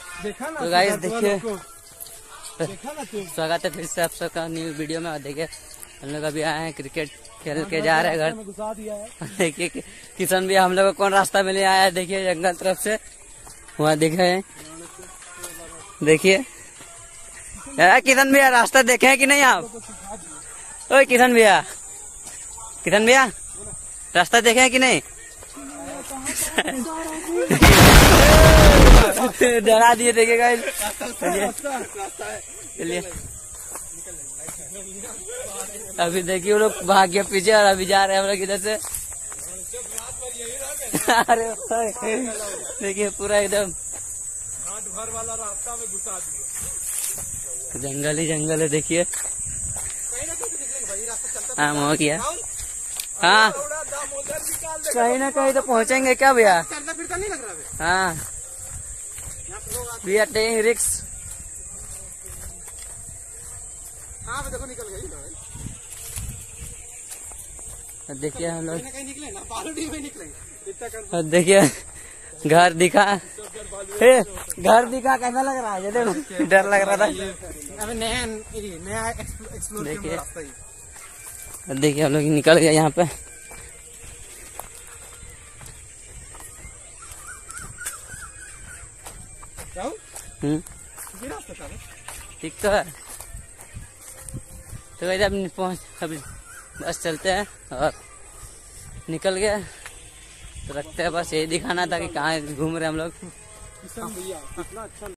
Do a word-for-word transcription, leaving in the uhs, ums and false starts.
देखा ना। तो गाइस देखिए, देखा ना तू। स्वागत है फिर से आप सबका न्यू वीडियो में। और देखिए हम लोग अभी आए हैं क्रिकेट खेल के जा रहे हैं घर। घुसा दिया है। देखिए किशन भी हम लोग को कौन रास्ता में ले आया है, देखिए जंगल तरफ से वहाँ दिख रहे हैं। देखिए यार किशन भैया रास्ता देखे हैं कि नहीं आप? ओए किशन भैया, किशन भैया रास्ता देखे हैं कि नहीं? डरा दिए। देखिए गाइस, चलिए अभी देखिए वो लोग भाग गए पीछे और अभी जा रहे हैं हम लोग इधर से। अरे देखिए पूरा एकदम भर वाला रास्ता में घुसा दिया। जंगल ही जंगल है। देखिए हाँ मोह किया। हाँ कहीं ना कहीं तो पहुंचेंगे क्या भैया? चलता फिरता नहीं लग रहा है। हाँ वी आर टेकिंग रिस्क। हाँ देखो निकल गई ना। देखिए हम लोग कहीं निकले ना, बालूडी में निकलेंगे। देखिए घर दिखा, हे घर दिखा कैसा लग रहा है? देखो डर लग रहा था। अबे नया नया एक्सप्लोर देखिए रास्ता ही। देखिए हम लोग निकल गए यहाँ पे। हम्म ठीक तो है। तो वैसे अब पहुँच अभी बस चलते हैं और निकल गए। तो रखते हैं, बस यही दिखाना था कि कहाँ घूम रहे हम लोग। किशन भैया कितना अच्छा